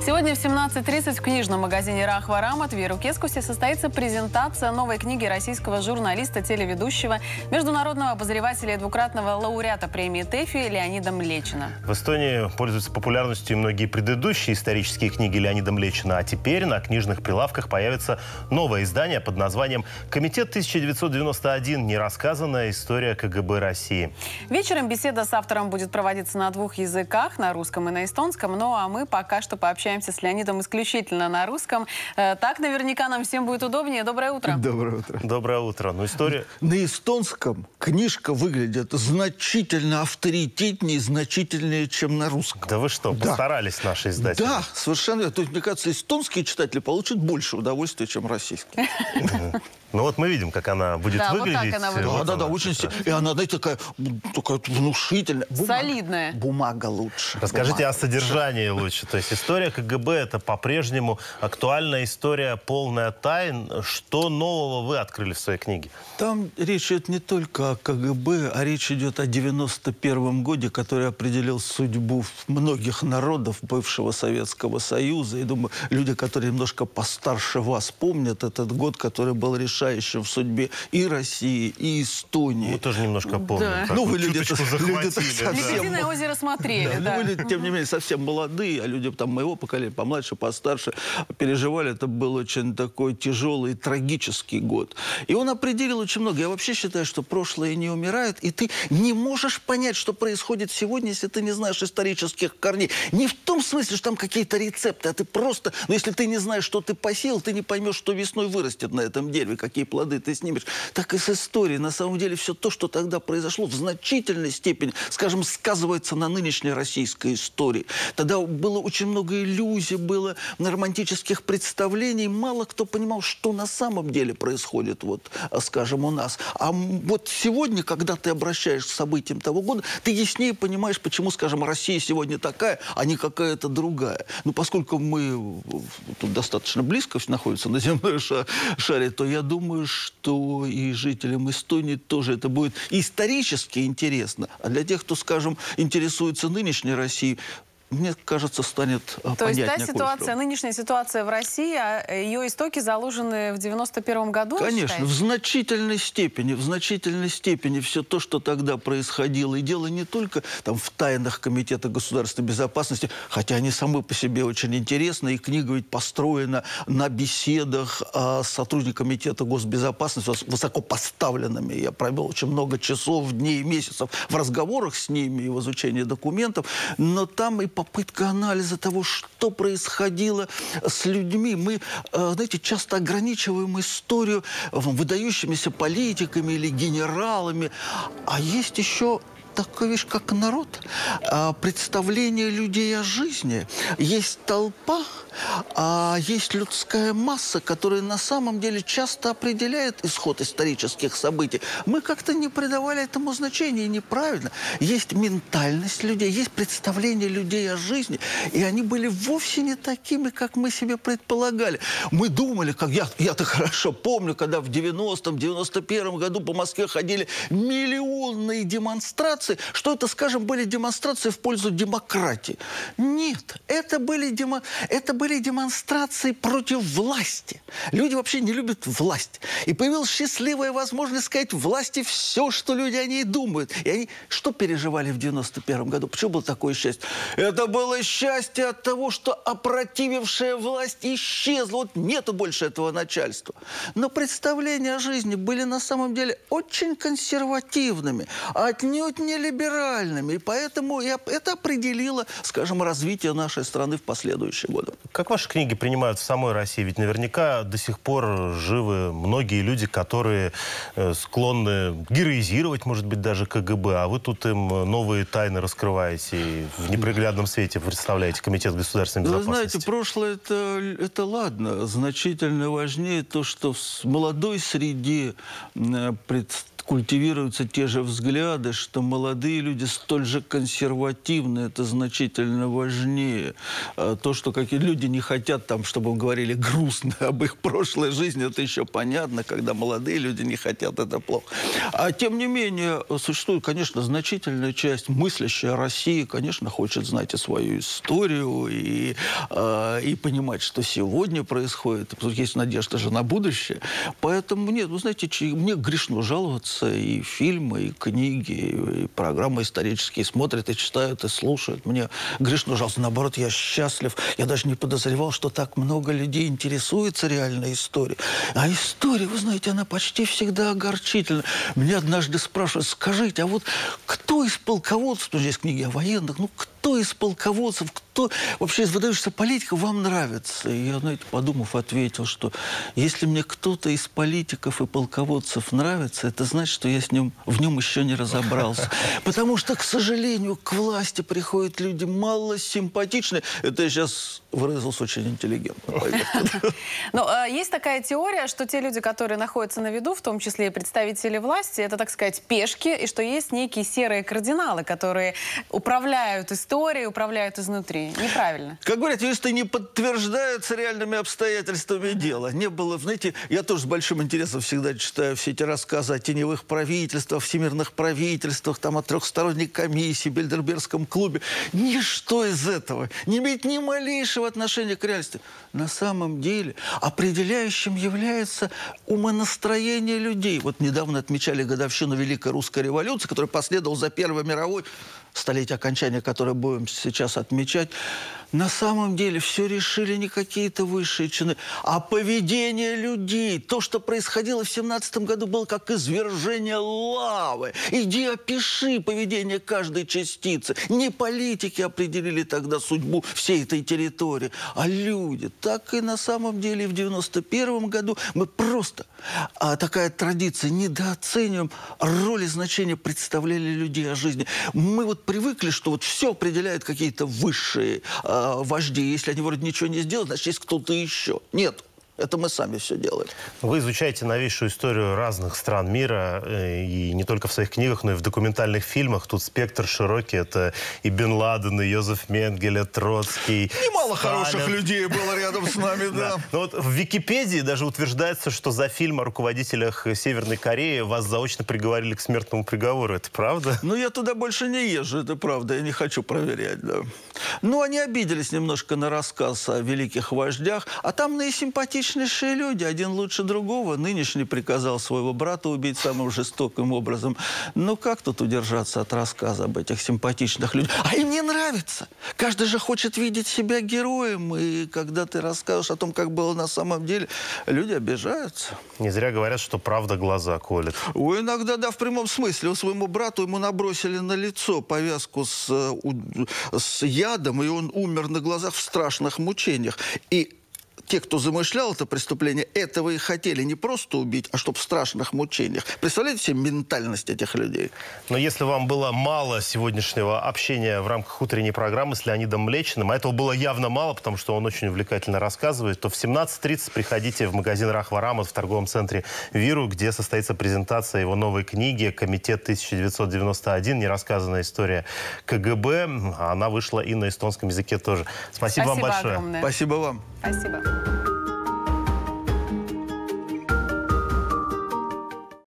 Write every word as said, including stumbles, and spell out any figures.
Сегодня в семнадцать тридцать в книжном магазине «Рахва Рамат» в Еру-Кескусе состоится презентация новой книги российского журналиста, телеведущего, международного обозревателя и двукратного лауреата премии ТЭФИ Леонида Млечина. В Эстонии пользуются популярностью и многие предыдущие исторические книги Леонида Млечина, а теперь на книжных прилавках появится новое издание под названием «Комитет тысяча девятьсот девяносто один. Нерассказанная история КГБ России». Вечером беседа с автором будет проводиться на двух языках, на русском и на эстонском. Ну а мы пока что пообщаемся с Леонидом исключительно на русском. Так наверняка нам всем будет удобнее. Доброе утро. Доброе утро. Доброе утро. Ну, история... На эстонском книжка выглядит значительно авторитетнее, значительнее, чем на русском. Да вы что, да. постарались наши издатели? Да, совершенно. То есть, мне кажется, эстонские читатели получат больше удовольствия, чем российские. Ну вот мы видим, как она будет да, выглядеть. Вот так она выглядит. Да, да, да, очень сильно. И она, знаете, такая, такая внушительная. Бумага. Солидная. Бумага лучше. Расскажите Бумага о содержании лучше. То есть история КГБ – это по-прежнему актуальная история, полная тайн. Что нового вы открыли в своей книге? Там речь идет не только о КГБ, а речь идет о девяносто первом годе, который определил судьбу многих народов бывшего Советского Союза. И думаю, люди, которые немножко постарше вас, помнят этот год, который был решающим в судьбе и России, и Эстонии. Мы тоже немножко помним. Да. Ну, вы люди-то захватили. Да. Лебединое озеро смотрели. Да. Да. Ну, вы люди, тем не менее, совсем молодые, а люди там моего поколения, помладше, постарше, переживали. Это был очень такой тяжелый, трагический год. И он определил очень много. Я вообще считаю, что прошлое не умирает, и ты не можешь понять, что происходит сегодня, если ты не знаешь исторических корней. Не в том смысле, что там какие-то рецепты, а ты просто... Но если ты не знаешь, что ты посеял, ты не поймешь, что весной вырастет на этом дереве, какие плоды ты снимешь. Так и с историей. На самом деле все то, что тогда произошло, в значительной степени, скажем, сказывается на нынешней российской истории. Тогда было очень много иллюзий, было романтических представлений. Мало кто понимал, что на самом деле происходит, вот, скажем, у нас. А вот сегодня, когда ты обращаешься к событиям того года, ты яснее понимаешь, почему, скажем, Россия сегодня такая, а не какая-то другая. Но поскольку мы тут достаточно близко находимся на земной шаре, то я думаю, что и жителям Эстонии тоже это будет исторически интересно. А для тех, кто, скажем, интересуется нынешней Россией, мне кажется, станет понятнее. То есть та ситуация, нынешняя ситуация в России, ее истоки заложены в девяносто первом году? Конечно, в значительной степени, в значительной степени все то, что тогда происходило. И дело не только там в тайнах Комитета государственной безопасности, хотя они самы по себе очень интересны, и книга ведь построена на беседах а, с сотрудниками Комитета госбезопасности, высокопоставленными. Я провел очень много часов, дней и месяцев в разговорах с ними и в изучении документов, но там и по попытка анализа того, что происходило с людьми. Мы, знаете, часто ограничиваем историю выдающимися политиками или генералами. А есть еще такая вещь, как народ, представление людей о жизни. Есть толпа, а есть людская масса, которая на самом деле часто определяет исход исторических событий. Мы как-то не придавали этому значения, неправильно. Есть ментальность людей, есть представление людей о жизни, и они были вовсе не такими, как мы себе предполагали. Мы думали, как я, я-то хорошо помню, когда в девяностом девяносто первом году по Москве ходили миллионные демонстрации, что это, скажем, были демонстрации в пользу демократии. Нет, это были, демо... это были демонстрации против власти. Люди вообще не любят власть. И появилась счастливая возможность сказать власти все, что люди о ней думают. И они что переживали в девяносто первом году? Почему было такое счастье? Это было счастье от того, что опротивившая власть исчезла. Вот нету больше этого начальства. Но представления о жизни были на самом деле очень консервативными, отнюдь не либеральными. И поэтому это определило, скажем, развитие нашей страны в последующие годы. Как ваши книги принимают в самой России? Ведь наверняка до сих пор живы многие люди, которые склонны героизировать, может быть, даже КГБ, а вы тут им новые тайны раскрываете и в неприглядном свете представляете Комитет государственной безопасности. Вы знаете, прошлое это, это ладно. Значительно важнее то, что в молодой среде пред культивируются те же взгляды, что молодые люди столь же консервативны, это значительно важнее. То, что какие люди не хотят, там, чтобы говорили грустно об их прошлой жизни, это еще понятно, когда молодые люди не хотят, это плохо. А тем не менее, существует, конечно, значительная часть мыслящая России, конечно, хочет знать и свою историю, и, э, и понимать, что сегодня происходит. Есть надежда же на будущее. Поэтому, нет, вы знаете, мне грешно жаловаться, и фильмы, и книги, и программы исторические смотрят, и читают, и слушают. Мне грешно жаловаться. Наоборот, я счастлив. Я даже не подозревал, что так много людей интересуется реальной историей. А история, вы знаете, она почти всегда огорчительна. Меня однажды спрашивают: скажите, а вот кто из полководцев, ну, здесь книги о военных, ну, кто из полководцев, кто вообще из выдающихся политиков вам нравится? И я, знаете, подумав, ответил, что если мне кто-то из политиков и полководцев нравится, это значит, что я с ним, в нем еще не разобрался. Потому что, к сожалению, к власти приходят люди малосимпатичные. Это я сейчас выразился очень интеллигентно. Но есть такая теория, что те люди, которые находятся на виду, в том числе и представители власти, это, так сказать, пешки, и что есть некие серые кардиналы, которые управляют историей, управляют изнутри. Неправильно. Как говорят, юристы, не подтверждаются реальными обстоятельствами дела. Не было, знаете, я тоже с большим интересом всегда читаю все эти рассказы о теневых правительствах, всемирных правительствах, там, о трехсторонней комиссии, Бильдербергском клубе. Ничто из этого не имеет ни малейшего отношения к реальности. На самом деле определяющим является умонастроение людей. Вот недавно отмечали годовщину Великой Русской революции, которая последовала за Первой мировой, столетие окончания, которое будем сейчас отмечать. На самом деле все решили не какие-то высшие чины, а поведение людей. То, что происходило в семнадцатом году, было как извержение лавы. Иди опиши поведение каждой частицы. Не политики определили тогда судьбу всей этой территории, а люди. Так и на самом деле в девяносто первом году мы просто, а такая традиция, недооцениваем роль и значение представления людей о жизни. Мы вот привыкли, что вот все определяют какие-то высшие э, вожди. Если они вроде ничего не сделают, значит, есть кто-то еще. Нет. Это мы сами все делаем. Вы изучаете новейшую историю разных стран мира, и не только в своих книгах, но и в документальных фильмах. Тут спектр широкий. Это и Бен Ладен, и Йозеф Менгеле, Троцкий. Немало Сталин. Хороших людей было рядом с нами, да. Но вот в Википедии даже утверждается, что за фильм о руководителях Северной Кореи вас заочно приговорили к смертному приговору. Это правда? Ну, я туда больше не езжу, это правда. Я не хочу проверять, да. Ну, они обиделись немножко на рассказ о великих вождях, а там наисимпатичнейшие люди, один лучше другого. Нынешний приказал своего брата убить самым жестоким образом. Ну, как тут удержаться от рассказа об этих симпатичных людях? А им не нравится. Каждый же хочет видеть себя героем. И когда ты расскажешь о том, как было на самом деле, люди обижаются. Не зря говорят, что правда глаза колет. Ой, иногда, да, в прямом смысле. У своему брату ему набросили на лицо повязку с, с ядом, и он умер на глазах в страшных мучениях. И те, кто замышлял это преступление, этого и хотели не просто убить, а чтобы в страшных мучениях. Представляете себе ментальность этих людей? Но если вам было мало сегодняшнего общения в рамках утренней программы с Леонидом Млечиным, а этого было явно мало, потому что он очень увлекательно рассказывает, то в семнадцать тридцать приходите в магазин «Рахва Рамот» в торговом центре «Виру», где состоится презентация его новой книги «Комитет тысяча девятьсот девяносто один. Нерассказанная история КГБ». Она вышла и на эстонском языке тоже. Спасибо, Спасибо вам большое. Огромное. Спасибо вам. Спасибо.